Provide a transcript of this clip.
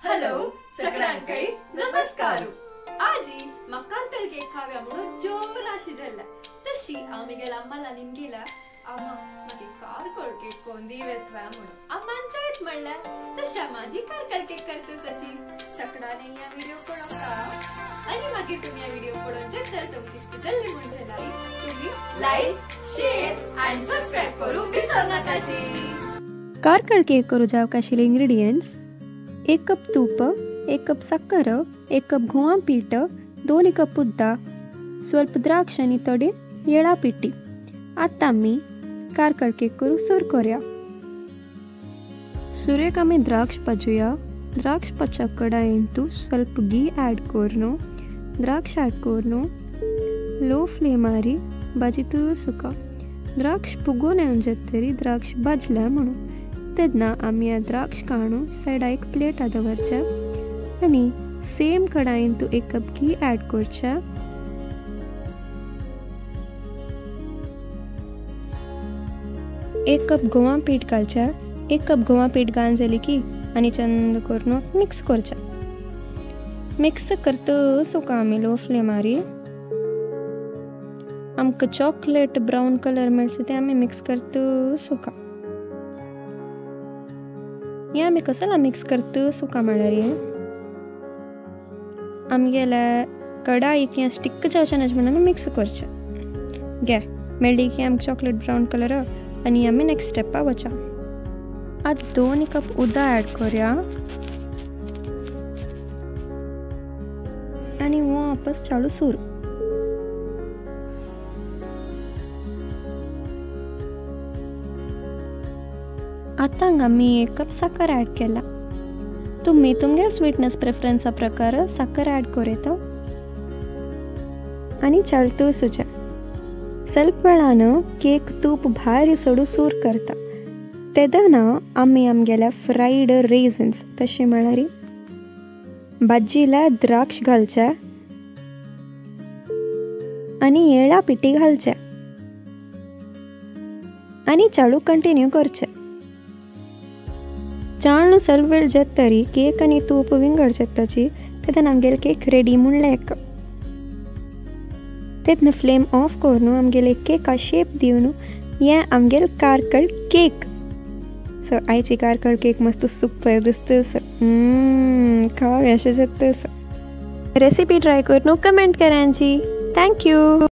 Hello सगळ्यांकय नमस्कार। आजी म्हाका कारकल केक खाव्या म्हणून जोराशी झल्ला तशी आमी गेला अम्माला निमगेला अम्मा मागे कारकल केक कोण दिवेतवा म्हणून अम्मांच्यात म्हणला तशा माझी कारकल केक करते सची सगळ्यांनी या व्हिडिओ पळोवका आणि मागे तुम्ही या व्हिडिओ पळोवन जर तुमका इष्ट जल्दी म्हणजे तुम्ही लाईक शेअर आणि सबस्क्राइब करू विसरू नकाची। कारकल केक करू जावकाशिले इंग्रेडिएंट्स 1 कप तूप, 1 कप सक्कर, 1 कप गव्हां पीठ, 2 कप उद्दा, स्वल्प द्राक्ष आणि थोडी येळा पिठी। आता आम्ही कारकल केक करू सुरू करूया। सुरेक आम्ही द्राक्ष पचूया। द्राक्ष पचा कडायेंतू स्वल्प घी ऐड करनो, द्राक्ष ऐड करनो, लो फ्लेम मारी भाजीतू सुका। द्राक्ष पुगोन येवन जेतरी द्राक्ष भाजल्या म्हणून तेन्ना आमी आ द्राक्ष काढून सायडा एक प्लेट दवरच्या आणि सेम कडायेन तू 1 कप घी ऐड करच्या। एक कप गव्हां पीठ घालच्या। 1 कप गव्हां पीठ घालून जाली की आणि चंद करून मिक्स करच्या। मिक्स करता सुका आमी लो फ्लेम मारी आमका चॉकलेट ब्राउन कलर मेळटा ते आमी मिक्स करता सुका। या आमी कसला मिक्स करता सुका म्हळ्यार आमगेल्या कडाईक या स्टिक जावचे ना म्हणून मिक्स करचे गे मेळ्ळी की आमकां चॉकलेट ब्राउन कलर आणि आमी नेक्स्ट स्टेपा वचा। आता 2 कप उदक ऐड करूया आणि वापस चालू सुरू। आता आम्ही 1 कप साखर ऐड केला। तुम्ही तुमगे स्वीटनेस प्रेफरन्स प्रकार साखर ऐड करेत आणि चालतो सुचा। ಸ್ವಲ್ಪ वेळानं केक तूप भायर सोडू सूर करता तेदना आम्ही आमगेल्या फ्राईड रेझन्स तशे म्हळ्यार भाजीला द्राक्ष घालच्या आणि येळा पिठी घालच्या आणि चालू कंटिन्यू करचे। चाळू ಸ್ವಲ್ಪ वेळ जेतरी केक आणि तूप विंगड जेत्ताची तेदन आमगेल केक रेडी म्हूण लेक। तेदन फ्लेम ऑफ करून आमगेले केका शेप दिवन ये आमगेल कारकल केक। सो आयची कारकल केक मस्त सुपर दिसता खाव अशें जेतता। रेसिपी ट्राय करून कमेंट करांची। Thank you.